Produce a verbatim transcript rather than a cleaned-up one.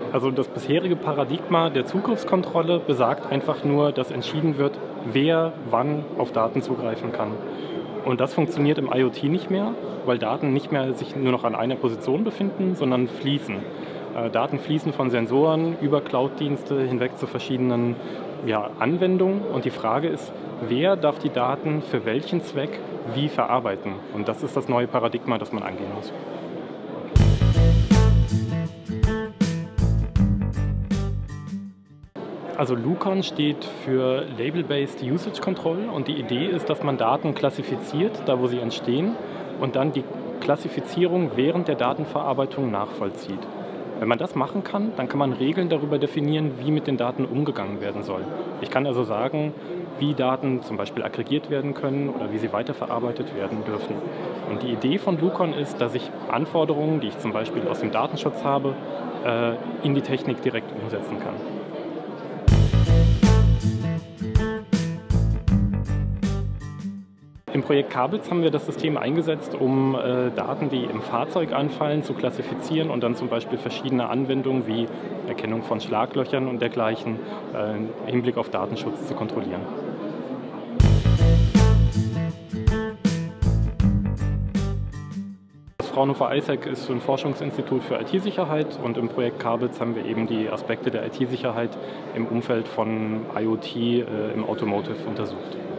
Also das bisherige Paradigma der Zugriffskontrolle besagt einfach nur, dass entschieden wird, wer wann auf Daten zugreifen kann. Und das funktioniert im IoT nicht mehr, weil Daten nicht mehr sich nur noch an einer Position befinden, sondern fließen. Äh, Daten fließen von Sensoren über Cloud-Dienste hinweg zu verschiedenen ja, Anwendungen. Und die Frage ist, wer darf die Daten für welchen Zweck wie verarbeiten? Und das ist das neue Paradigma, das man angehen muss. Also Lucon steht für Label-Based Usage Control und die Idee ist, dass man Daten klassifiziert, da wo sie entstehen, und dann die Klassifizierung während der Datenverarbeitung nachvollzieht. Wenn man das machen kann, dann kann man Regeln darüber definieren, wie mit den Daten umgegangen werden soll. Ich kann also sagen, wie Daten zum Beispiel aggregiert werden können oder wie sie weiterverarbeitet werden dürfen. Und die Idee von Lucon ist, dass ich Anforderungen, die ich zum Beispiel aus dem Datenschutz habe, in die Technik direkt umsetzen kann. Im Projekt Kabels haben wir das System eingesetzt, um äh, Daten, die im Fahrzeug anfallen, zu klassifizieren und dann zum Beispiel verschiedene Anwendungen wie Erkennung von Schlaglöchern und dergleichen äh, im Hinblick auf Datenschutz zu kontrollieren. Das Fraunhofer I S A C ist ein Forschungsinstitut für I T-Sicherheit und im Projekt Kabels haben wir eben die Aspekte der I T-Sicherheit im Umfeld von IoT äh, im Automotive untersucht.